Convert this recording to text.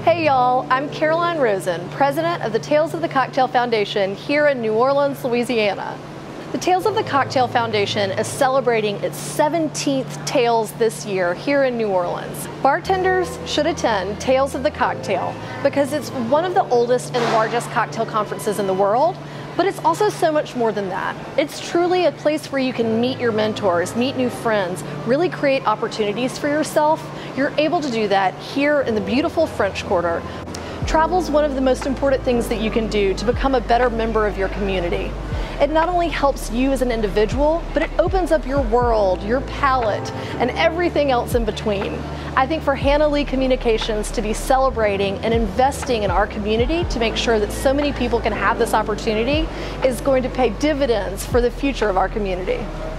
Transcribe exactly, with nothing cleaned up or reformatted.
Hey y'all, I'm Caroline Rosen, president of the Tales of the Cocktail Foundation here in New Orleans, Louisiana. The Tales of the Cocktail Foundation is celebrating its seventeenth Tales this year here in New Orleans. Bartenders should attend Tales of the Cocktail because it's one of the oldest and largest cocktail conferences in the world, but it's also so much more than that. It's truly a place where you can meet your mentors, meet new friends, really create opportunities for yourself. You're able to do that here in the beautiful French Quarter. Travel is one of the most important things that you can do to become a better member of your community. It not only helps you as an individual, but it opens up your world, your palate, and everything else in between. I think for Hannah Lee Communications to be celebrating and investing in our community to make sure that so many people can have this opportunity is going to pay dividends for the future of our community.